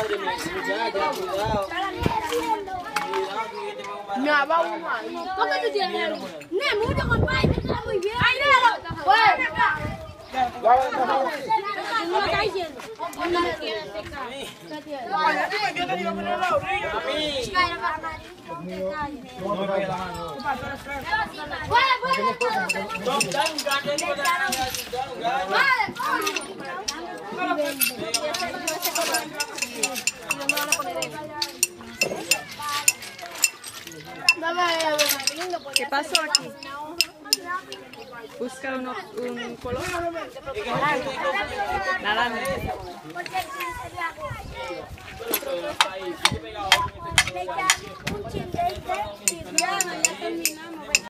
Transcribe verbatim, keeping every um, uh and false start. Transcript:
madre mía. Ya, ya, cuidado. Me va uno ahí. ¿Por qué tú tienes? No, mucho compadre, tú estás muy bien. ¡Ay, no! ¡Ven acá! No me caes yendo. No me tienes, te caes. ¿Qué tienes? Yo te digo poner la orilla. A mí. No te calles. No me pegue la mano. ¡Fuera, fuera! No, dale un gato, dale un gato, dale un gato. ¿Qué pasó aquí? Busca uno, un color. Naranja. Un chin de este. Ya, ya terminamos.